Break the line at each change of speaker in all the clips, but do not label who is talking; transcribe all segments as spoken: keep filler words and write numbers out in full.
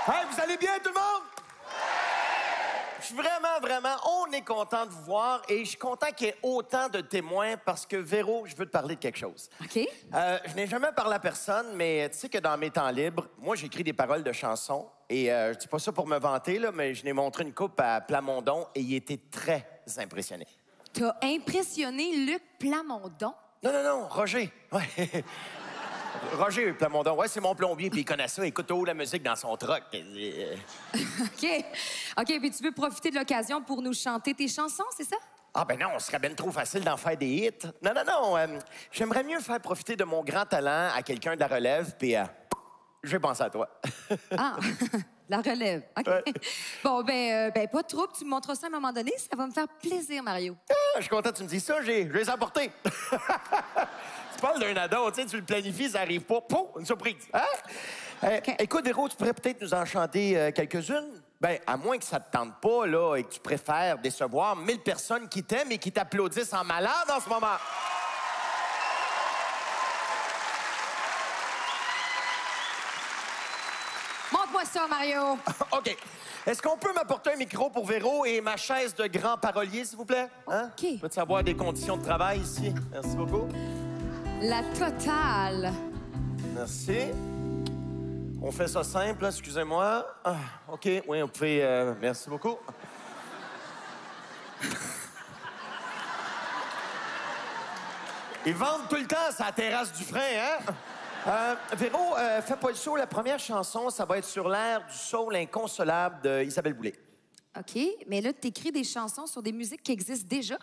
Hey, vous allez bien, tout le monde? Je suis vraiment, vraiment, on est content de vous voir et je suis content qu'il y ait autant de témoins parce que, Véro, je veux te parler de quelque chose.
OK.
Euh, je n'ai jamais parlé à personne, mais tu sais que dans mes temps libres, moi, j'écris des paroles de chansons et euh, je dis pas ça pour me vanter, là, mais je n'ai montré une coupe à Plamondon et il était très impressionné.
T'as impressionné Luc Plamondon?
Non, non, non, Roger. Ouais. Roger Plamondon, ouais, c'est mon plombier, puis il connaît ça. Écoute, oh, la musique dans son truck.
OK. OK, puis tu veux profiter de l'occasion pour nous chanter tes chansons, c'est ça?
Ah ben non, ce serait bien trop facile d'en faire des hits. Non, non, non. Euh, J'aimerais mieux faire profiter de mon grand talent à quelqu'un de la relève, puis euh, je vais penser à toi.
Ah, la relève. OK.
Ouais.
Bon, ben, euh, ben, pas de trouble. Tu me montreras ça à un moment donné. Ça va me faire plaisir, Mario.
Ah, je suis content que tu me dises ça. J'ai, je vais les apporter. Tu parles d'un ado, tu sais, tu le planifies, ça arrive pas. Pouf, une surprise. Hein? Euh,
OK.
Écoute, Véro, tu pourrais peut-être nous en chanter euh, quelques-unes? Ben, à moins que ça te tente pas, là, et que tu préfères décevoir mille personnes qui t'aiment et qui t'applaudissent en malade en ce moment.
Montre-moi ça, Mario.
OK. Est-ce qu'on peut m'apporter un micro pour Véro et ma chaise de grand parolier, s'il vous plaît? Hein?
OK.
Peux-tu savoir des conditions de travail ici? Merci beaucoup.
La totale.
Merci. On fait ça simple, là, excusez-moi. Ah, OK, oui, on peut... Euh, merci beaucoup. Ils vendent tout le temps sur la terrasse du frein, hein? Euh, Véro, euh, fais pas le show. La première chanson, ça va être sur l'air du soul inconsolable de Isabelle Boulay.
OK, mais là, t'écris des chansons sur des musiques qui existent déjà?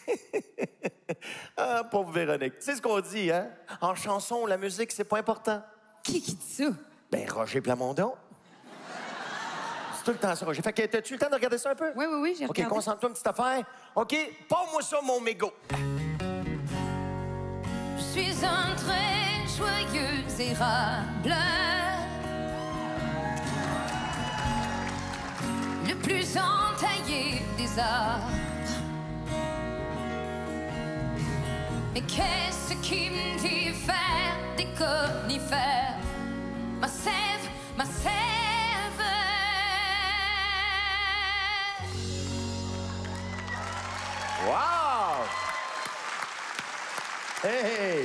Ah, pauvre Véronique. Tu sais ce qu'on dit, hein? En chanson, la musique, c'est pas important.
Qui qui dit ça?
Ben, Roger Plamondon. C'est tout le temps ça, Roger. Fait que, t'as-tu le temps de regarder ça un peu?
Oui, oui, oui, j'ai
OK,
regardé.
concentre-toi, une petite affaire. OK, pars-moi ça, mon mégot.
Je suis un très joyeux érable, le plus entaillé des arbres. Mais qu'est-ce qui me diffère des conifères? Ma sève, ma sève.
Wow! Hey!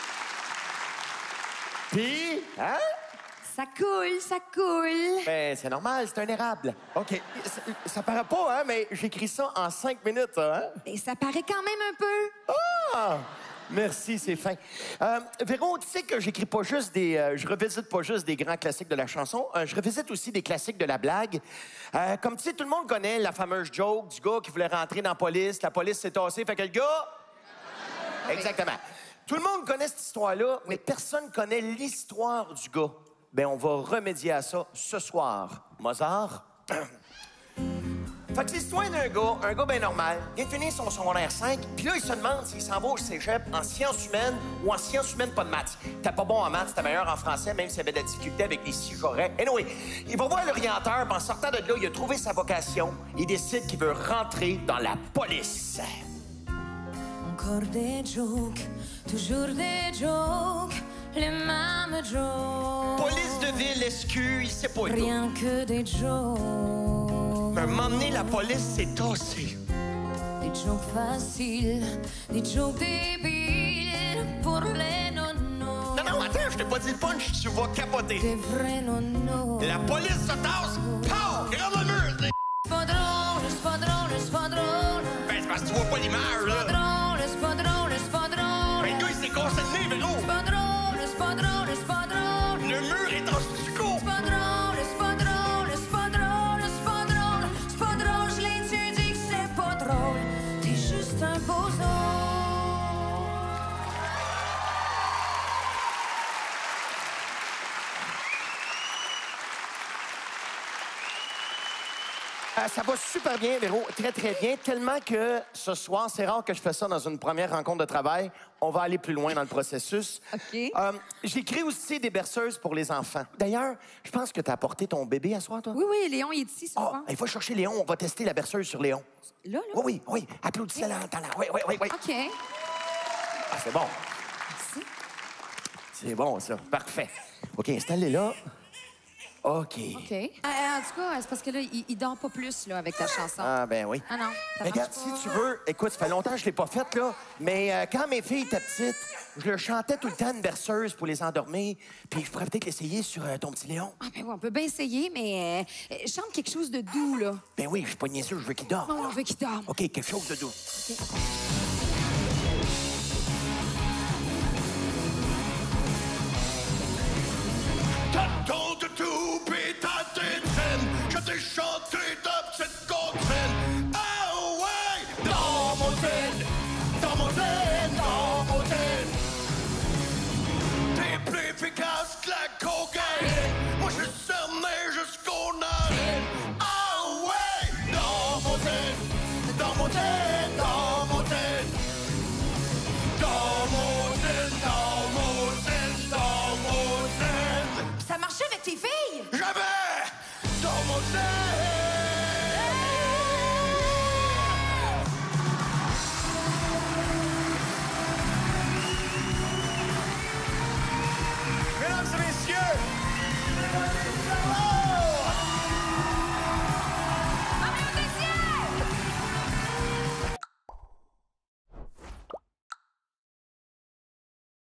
Puis, hein?
Ça coule, ça coule.
Ben, c'est normal, c'est un érable. OK. Ça, ça paraît pas, hein, mais j'écris ça en cinq minutes, ça, hein?
Et ça paraît quand même un peu.
Ah! Merci, c'est fin. Euh, Véro, tu sais que j'écris pas juste des... Euh, je revisite pas juste des grands classiques de la chanson, euh, je revisite aussi des classiques de la blague. Euh, comme tu sais, tout le monde connaît la fameuse joke du gars qui voulait rentrer dans la police, la police s'est tassée, fait que le gars... Exactement. Tout le monde connaît cette histoire-là, mais personne connaît l'histoire du gars. Ben, on va remédier à ça ce soir. Mozart... Fait que c'est l'histoire d'un gars, un gars bien normal, il vient de finir son secondaire cinq, puis là, il se demande s'il s'en va au cégep en sciences humaines ou en sciences humaines, pas de maths. T'es pas bon en maths, t'es meilleur en français, même s'il y avait de la difficulté avec les si j'aurais. Anyway, il va voir l'orienteur, puis en sortant de là, il a trouvé sa vocation. Il décide qu'il veut rentrer dans la police.
Encore des jokes, toujours des jokes, les mêmes jokes.
Police de ville, S Q, il sait pas et tout.
Rien que des jokes.
Mais à un moment donné, la police s'est tassée.
Des jokes faciles, des jokes débiles pour les nonos.
Non, non, attends, je t'ai pas dit le punch, tu vas capoter.
Des vrais nonos.
La police se tasse, pow, regarde le mur.
C'est pas drôle, c'est pas drôle, c'est pas drôle.
Ben, c'est parce que tu vois pas l'image, là.
C'est pas drôle, c'est pas drôle, c'est pas drôle.
Ben, le gars, il s'est cassé le nez, Véro.
C'est pas drôle, c'est pas drôle, c'est pas drôle.
Le mur est en stucco.
C'est pas drôle, c'est pas drôle, c'est pas drôle, c'est pas drôle. C'est pas drôle, je l'ai tu dit que c'est pas drôle. T'es juste un bozo.
Euh, ça va super bien, Véro. Très, très bien. Tellement que ce soir, c'est rare que je fais ça dans une première rencontre de travail. On va aller plus loin dans le processus.
OK.
Euh, J'écris aussi des berceuses pour les enfants. D'ailleurs, je pense que tu as apporté ton bébé à soir, toi?
Oui, oui, Léon, il est ici ce
Ah,
soir.
il faut chercher Léon. On va tester la berceuse sur Léon.
Là, là?
Oui, oui, oui. Applaudissez-la. Là. Oui, oui, oui, oui.
OK.
Ah, c'est bon.
Merci.
C'est bon, ça. Parfait. OK, installez là. OK.
OK. Euh, en tout cas, c'est parce que là, il, il dort pas plus là, avec ta chanson.
Ah, ben oui.
Ah non, ça
Mais
marche
regarde,
pas.
si tu veux, écoute, ça fait longtemps que je l'ai pas faite, là, mais euh, quand mes filles étaient petites, je leur chantais tout le temps une berceuse pour les endormir, puis je pourrais peut-être l'essayer sur euh, ton petit Léon.
Ah ben oui, on peut bien essayer, mais euh, euh, chante quelque chose de doux, là.
Ben oui, je suis pas niaiseux, je veux qu'il dorme.
Non, on veut qu'il dorme.
OK, quelque chose de doux.
OK.